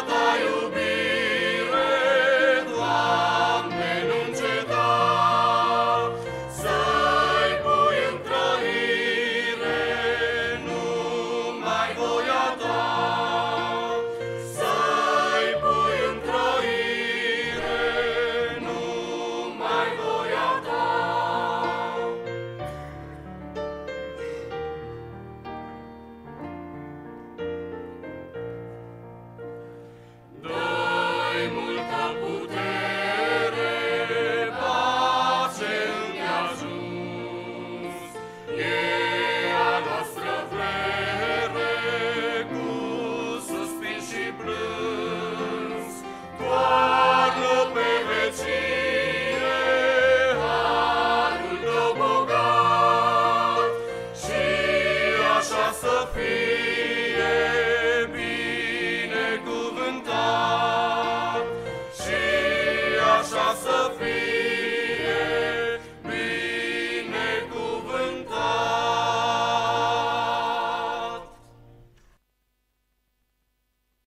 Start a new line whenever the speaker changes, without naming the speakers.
Ta iubire, Doamne, nu înceta, să-i pui în trăire numai voia Ta, să-i pui în trăire numai voia Ta. Dă-i multă putere, pace îndeajuns, e a noastră vreme, cu suspin și plâns. Toarnă pe vecie harul Tău bogat, și așa să fie binecuvântat.